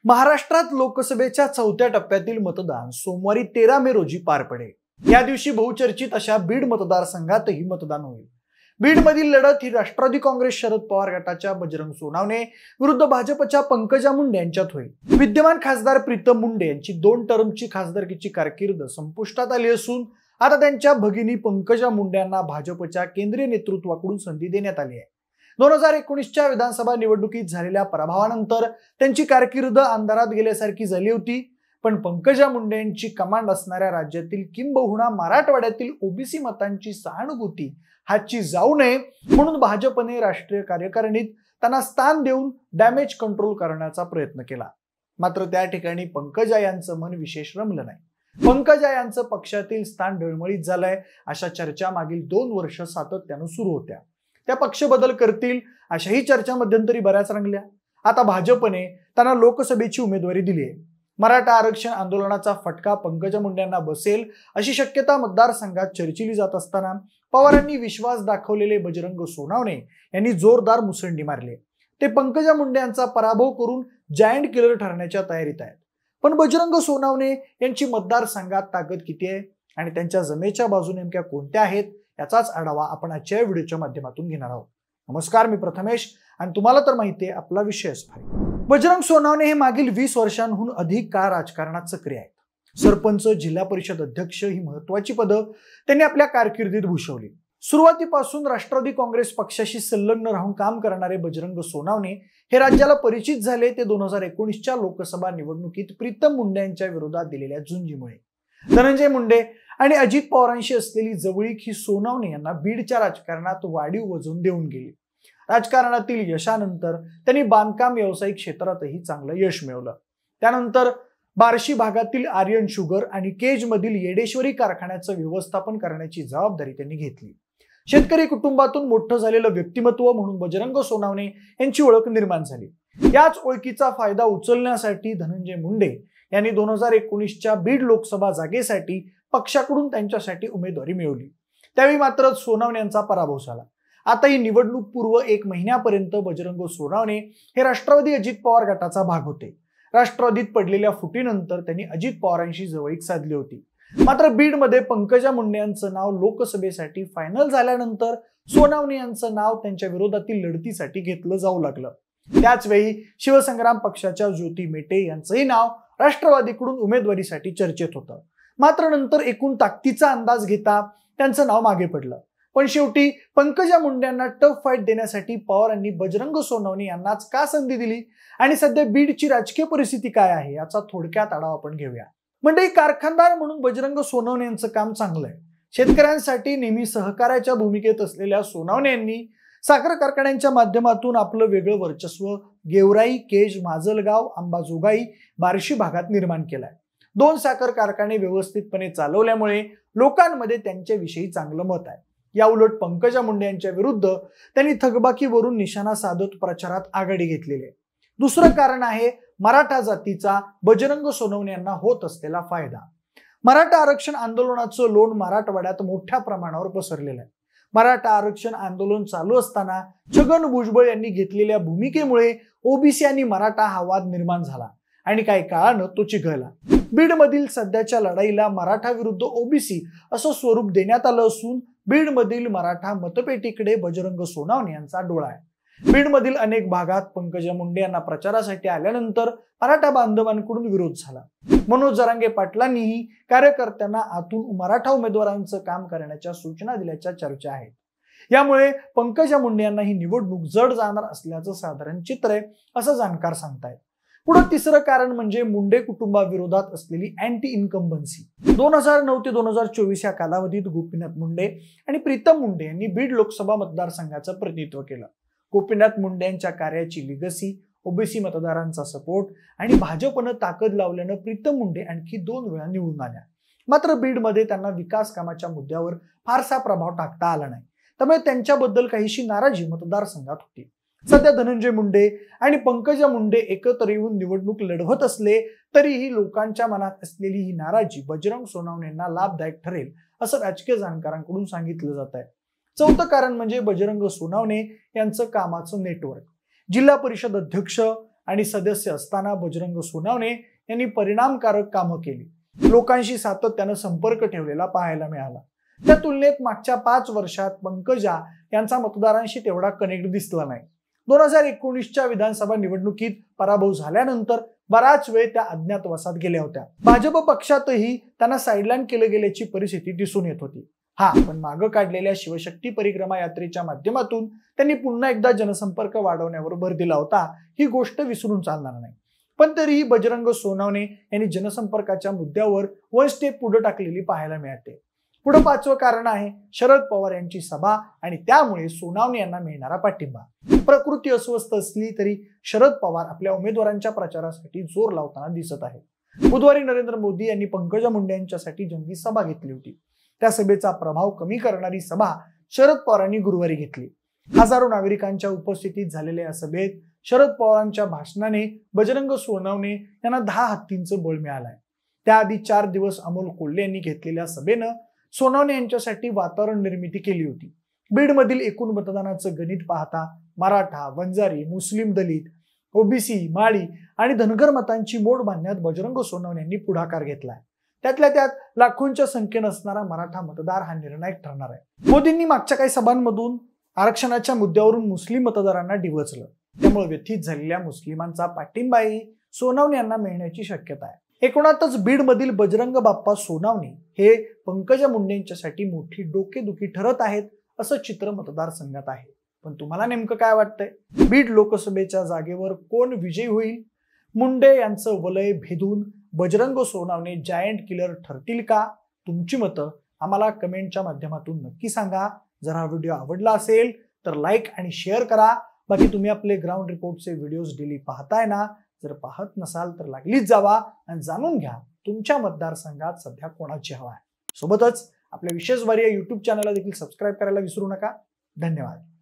महाराष्ट्रात लोकसभेच्या चौथ्या टप्प्यातील मतदान सोमवारी 13 मे रोजी पार पडेल। या दिवशी बहुचर्चित अशा बीड मतदारसंघातही मतदान होईल। बीडमधील लढत ही राष्ट्रवादी काँग्रेस शरद पवार गटाच्या बजरंग सोनावणे विरुद्ध भाजपच्या पंकजा मुंडे यांच्यात होईल। विद्यमान खासदार प्रीतम मुंडे यांची 2 टर्मची खासदारकीची कारकीर्द संपुष्टात आली असून आता त्यांच्या भगिनी पंकजा मुंडे यांना भाजपच्या केंद्रीय नेतृत्वाकडून संधी देण्यात आली आहे। 2019च्या विधानसभा निवडणुकीत झालेल्या पराभवानंतर त्यांची कारकीर्द अंधारात गेल्यासारखी झाली होती। पण पंकजा मुंडे यांची कमांड असणाऱ्या राज्यातील किंबहुना मराठवाड्यातील ओबीसी मतांची सहानुभूती हातची जाऊ नये म्हणून भाजपने राष्ट्रीय कार्यकारिणीत त्यांना स्थान देऊन डॅमेज कंट्रोल करण्याचा प्रयत्न केला। मात्र त्या ठिकाणी पंकजा यांचं मन विशेष रमलं नाही। पंकजा यांचं पक्षातील स्थान डळमळीत झालंय अशा चर्चा मागील 2 वर्ष सातत्यानं सुरू होत्या। त्या पक्ष बदल करतील अशाही चर्चा मध्यंतरी बऱ्याच रंगल्या। आता भाजपने त्यांना लोकसभेची उमेदवारी दिली आहे। मराठा आरक्षण आंदोलनाचा फटका पंकजा मुंडे यांना बसेल अशी शक्यता मतदारसंघात चर्चिली जात असताना पवारांनी विश्वास दाखवलेले बजरंग सोनावणे यांनी जोरदार मुसंडी मारली। ते पंकजा मुंडे यांचा पराभव करून जायंट किलर ठरण्याच्या तयारीत आहेत। पण बजरंग सोनावणे यांची मतदारसंघात ताकद किती आहे आणि त्यांच्या जमेच्या बाजू नेमक्या कोणत्या आहेत याचाच आढावा आपण आजच्या व्हिडिओच्या माध्यमातून घेणार आहोत। नमस्कार, मी प्रथमेश आणि तुम्हाला तर माहिती आहे आपला विषय असणार आहे। बजरंग सोनावणे हे मागील 20 वर्षांहून अधिक काळ राजकारणात सक्रिय आहेत। सरपंच, जिल्हा परिषद अध्यक्ष ही महत्त्वाची पदं त्यांनी आपल्या कारकिर्दीत भूषवली। सुरुवातीपासून राष्ट्रवादी काँग्रेस पक्षाशी संलग्न राहून काम करणारे बजरंग सोनावणे हे राज्याला परिचित झाले ते 2019च्या लोकसभा निवडणुकीत प्रीतम मुंडे यांच्या विरोधात दिलेल्या झुंजीमुळे। धनंजय मुंडे आणि अजित पवारांशी असलेली जवळीक ही सोनावणे यांना बीडच्या राजकारणात वाढीव वजन देऊन गेली। राजकारणातील यशानंतर त्यांनी बांधकाम व्यावसायिक क्षेत्रातही चांगलं यश मिळवलं। त्यानंतर बार्शी भागातील आर्यन शुगर आणि केज मधील येडेश्वरी कारखान्याचं व्यवस्थापन करण्याची जबाबदारी त्यांनी घेतली। शेतकरी कुटुंबातून मोठं झालेलं व्यक्तिमत्व म्हणून बजरंग सोनावणे यांची ओळख निर्माण झाली। याच ओळखीचा फायदा उचलण्यासाठी धनंजय मुंडे यांनी 2019च्या बीड लोकसभा जागेसाठी पक्षाकडून त्यांच्यासाठी उमेदवारी मिळवली। त्यावेळी मात्र सोनावणे यांचा पराभव झाला। आता ही निवडणूक पूर्व 1 महिन्यापर्यंत बजरंग सोनावणे हे राष्ट्रवादी अजित पवार गटाचा भाग होते। राष्ट्रवादीत पडलेल्या फुटीनंतर त्यांनी अजित पवारांशी जवळीक साधली होती। मात्र बीडमध्ये पंकजा मुंडे यांचं नाव लोकसभेसाठी फायनल झाल्यानंतर सोनावणे यांचं नाव त्यांच्या विरोधातील लढतीसाठी घेतलं जाऊ लागलं। त्याच वेळी शिवसंग्राम पक्षाच्या ज्योती मेटे यांचंही नाव राष्ट्रवादीकडून उमेदवारीसाठी चर्चेत होतं। मात्र नंतर एकूण ताकदीचा अंदाज घेता त्यांचं नाव मागे पडलं। पण शेवटी पंकजा मुंडे यांना टफ फाईट देण्यासाठी पवारांनी बजरंग सोनावणे यांनाच का संधी दिली आणि सध्या बीडची राजकीय परिस्थिती काय आहे याचा थोडक्यात आढावा आपण घेऊया। म्हणजे कारखानदार म्हणून बजरंग सोनावणे यांचं काम चांगलं आहे। शेतकऱ्यांसाठी नेहमी सहकार्याच्या भूमिकेत असलेल्या सोनावणे यांनी साखर कारखान्यांच्या माध्यमातून आपलं वेगळं वर्चस्व गेवराई, केज, माजलगाव, अंबाजोगाई, बार्शी भागात निर्माण केलंय। 2 साखर कारखाने व्यवस्थितपणे चालवल्यामुळे लोकांमध्ये त्यांच्याविषयी चांगलं मत आहे। या उलट पंकजा मुंडे यांच्या विरुद्ध त्यांनी थकबाकीवरून निशाणा साधत प्रचारात आघाडी घेतलेली आहे। दुसरं कारण आहे मराठा जातीचा बजरंग सोनावणे यांना होत असलेला फायदा। मराठा आरक्षण आंदोलनाचं लोण मराठवाड्यात मोठ्या प्रमाणावर पसरलेलं आहे। मराठा आरक्षण आंदोलन चालू असताना छगन भुजबळ यांनी घेतलेल्या भूमिकेमुळे ओबीसी आणि मराठा हा वाद निर्माण झाला आणि काही काळानं तो चिघळला। बीडमधील सध्याच्या लढाईला मराठा विरुद्ध ओबीसी असं स्वरूप देण्यात आलं असून बीडमधील मराठा मतपेटीकडे बजरंग सोनावणे यांचा डोळा आहे। बीडमधील अनेक भागात पंकजा मुंडे यांना प्रचारासाठी आल्यानंतर मराठा बांधवांकडून विरोध झाला। मनोज जरांगे पाटलांनीही कार्यकर्त्यांना आतून मराठा उमेदवारांचं काम करण्याच्या सूचना दिल्याच्या चर्चा आहेत। यामुळे पंकजा मुंडे यांना ही निवडणूक जड जाणार असल्याचं साधारण चित्र आहे असं जाणकार सांगतायत। पुढे तिसरं कारण म्हणजे मुंडे कुटुंबाविरोधात असलेली अँटी इन्कम्बन्सी। 2009 ते 2024 या कालावधीत गोपीनाथ मुंडे आणि प्रीतम मुंडे यांनी बीड लोकसभा मतदारसंघाचं प्रतिनिधित्व केलं। गोपीनाथ मुंडे यांच्या कार्याची लिगसी, ओबीसी मतदारांचा सपोर्ट आणि भाजपनं ताकद लावल्यानं प्रीतम मुंडे आणखी 2 वेळा निवडून आल्या। मात्र बीडमध्ये त्यांना विकास कामाच्या मुद्द्यावर फारसा प्रभाव टाकता आला नाही, त्यामुळे त्यांच्याबद्दल काहीशी नाराजी मतदारसंघात होती। सध्या धनंजय मुंडे आणि पंकजा मुंडे एकत्र येऊन निवडणूक लढवत असले तरीही लोकांच्या मनात असलेली ही नाराजी बजरंग सोनावणे यांना लाभदायक ठरेल असं राजकीय जाणकारांकडून सांगितलं जात आहे। चौथं कारण म्हणजे बजरंग सोनावणे यांचं कामाचं नेटवर्क। जिल्हा परिषद अध्यक्ष, आणि सदस्य असताना बजरंग सोनावणे यांनी परिणामकारक कामं केली, लोकांशी सातत्यानं संपर्क ठेवलेला पाहायला मिळाला. त्या तुलनेत मागच्या 5 वर्षात पंकजा यांचा मतदारांशी तेवढा कनेक्ट दिसला नाही. 2019च्या विधानसभा निवडणुकीत पराभव झाल्यानंतर बराच वेळ त्या अज्ञातवासात गेल्या होत्या. भाजप पक्षातही त्यांना साईडलाईन केलं गेल्याची परिस्थिती दिसून येत होती. पण मागं काढलेल्या शिवशक्ती परिक्रमा यात्रेच्या माध्यमातून त्यांनी पुन्हा एकदा जनसंपर्क वाढवण्यावर भर दिला होता. ही गोष्ट विसरून चालणार नाही. पण तरीही बजरंग सोनावणे यांनी जनसंपर्काच्या मुद्द्यावर 1 स्टेप पुढे टाकलेली पाहायला मिळते. पुढे 5वं कारण आहे शरद पवार यांची सभा आणि त्यामुळे सोनावणे यांना मिळणारा पाठिंबा. प्रकृती अस्वस्थ असली तरी शरद पवार आपल्या उमेदवारांच्या प्रचारासाठी जोर लावताना दिसत आहेत. बुधवारी नरेंद्र मोदी यांनी पंकजा मुंडे यांच्यासाठी जंगी सभा घेतली होती. त्या सभेचा प्रभाव कमी करणारी सभा शरद पवारांनी गुरुवारी घेतली. हजारो नागरिकांच्या उपस्थितीत झालेल्या या सभेत शरद पवारांच्या भाषणाने बजरंग सोनावणे यांना 10 हत्तींचं बळ मिळालंय. त्याआधी 4 दिवस अमोल कोल्हे यांनी घेतलेल्या सभेनं सोनावणे यांच्यासाठी वातावरण निर्मिती केली होती. बीडमधील एकूण मतदानाचं गणित पाहता मराठा, वंजारी, मुस्लिम, दलित, ओबीसी, माळी आणि धनगर मतांची मोड बांधण्यात बजरंग सोनावणे यांनी पुढाकार घेतलाय. त्यातल्या त्यात लाखोंच्या संख्येनं असणारा मराठा मतदार हा निर्णायक ठरणार आहे. मोदींनी मागच्या काही सभांमधून आरक्षणाच्या मुद्द्यावरून मुस्लिम मतदारांना डिवचलं. त्यामुळे व्यथित झालेल्या मुस्लिमांचा पाठिंबाही सोनावणे यांना मिळण्याची शक्यता आहे. एकूणातच बीडमधील बजरंग बाप्पा सोनावणे हे पंकजा मुंडे यांच्यासाठी मोठी डोकेदुखी ठरत आहेत असं चित्र मतदारसंघात आहे. पण तुम्हाला नेमकं काय वाटतंय? बीड लोकसभेच्या जागेवर कोण विजयी होईल? मुंडे यांचं वलय भेदून बजरंग सोनावणे जायंट किलर ठरतील का? तुमची मतं आम्हाला कमेंटच्या माध्यमातून नक्की सांगा. जर हा व्हिडिओ आवडला असेल तर लाईक आणि शेअर करा. बाकी तुम्ही आपले ग्राउंड रिपोर्टचे व्हिडिओज डेली पाहताय ना? जर पाहत नसाल तर लागलीच जावा आणि जाणून घ्या तुमच्या मतदारसंघात सध्या कोणाची हवा आहे. सोबतच आपल्या विशेष वारी या YouTube चॅनलला देखील सबस्क्राईब करायला विसरू नका. धन्यवाद.